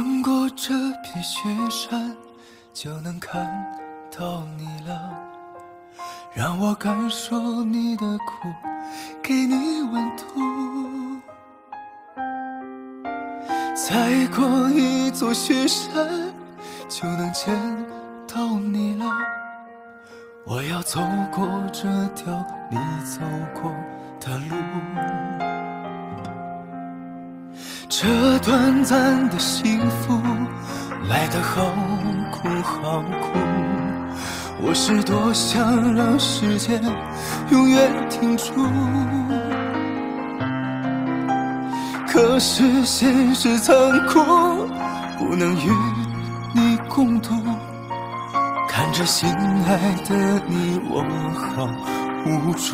穿过这片雪山，就能看到你了。让我感受你的苦，给你温度。再过一座雪山，就能见到你了。我要走过这条你走过的路。这短暂的幸福来得好苦好苦，我是多想让时间永远停住，可是现实残酷，不能与你共度。看着心爱的你，我好无助。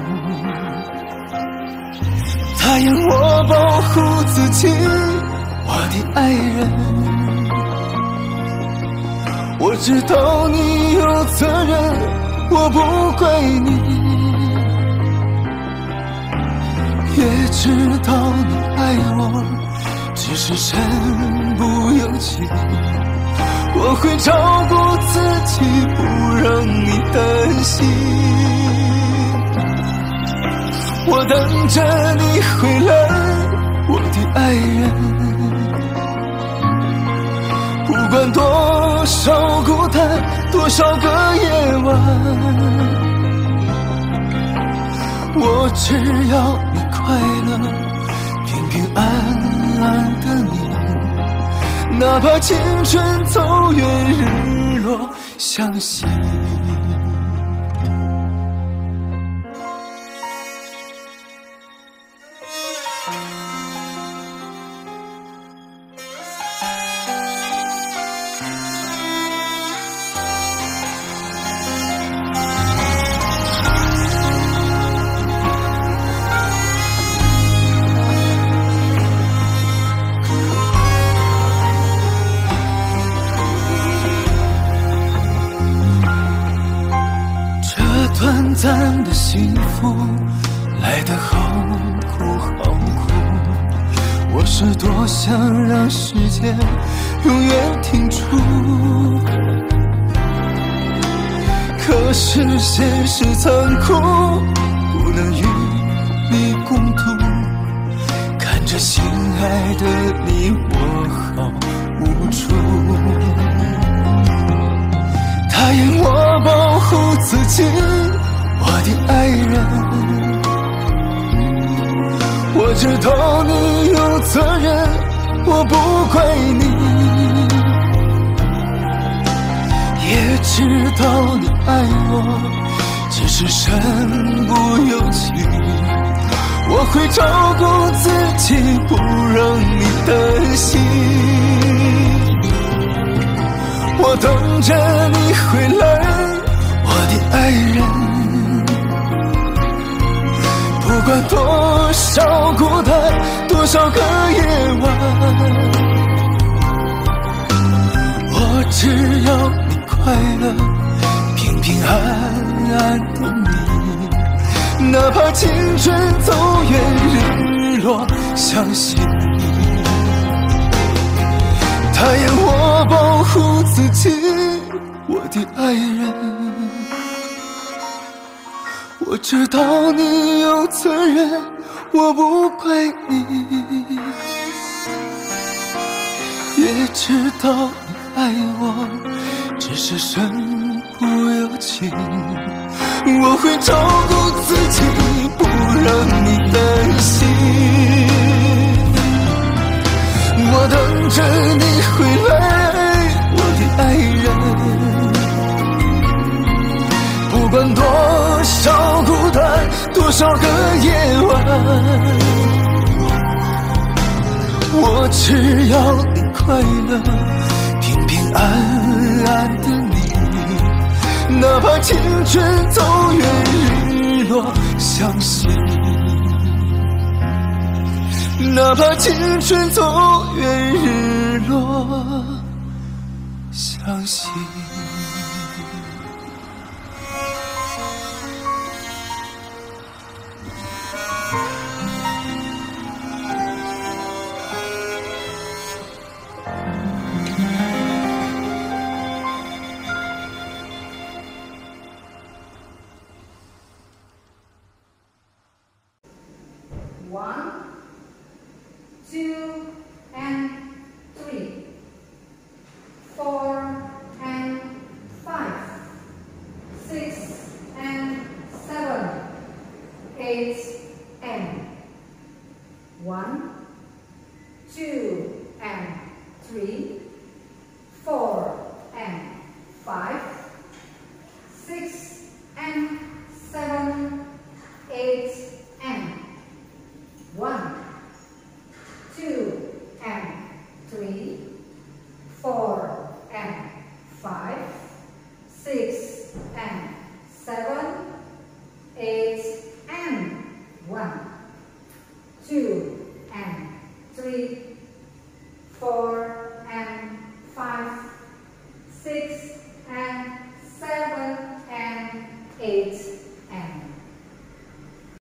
答应我保护自己，我的爱人。我知道你有责任，我不怪你。也知道你爱我，只是身不由己。我会照顾自己，不让你担心。我等着你回来，我的爱人。不管多少孤单，多少个夜晚，我只要你快乐，平平安安的你，哪怕青春走远，日落相惜。短暂的幸福来得好苦好苦，我是多想让时间永远停住，可是现实残酷，不能与你共度。看着心爱的你，我好无助。答应我保护自己，我的爱人。我知道你有责任，我不怪你。也知道你爱我，只是身不由己。我会照顾自己，不让你担心。我等着你回来，我的爱人。不管多少孤单，多少个夜晚，我只要你快乐，平平安安的你，哪怕青春走远，日落相惜。答应我保护自己，我的爱人。我知道你有责任，我不怪你。也知道你爱我，只是身不由己。我会照顾自己，不让你担心。我等着你回来，我的爱人。不管多少孤单，多少个夜晚，我只要你快乐，平平安安的你，哪怕青春走远，日落相惜。哪怕青春走远，日落相惜。 4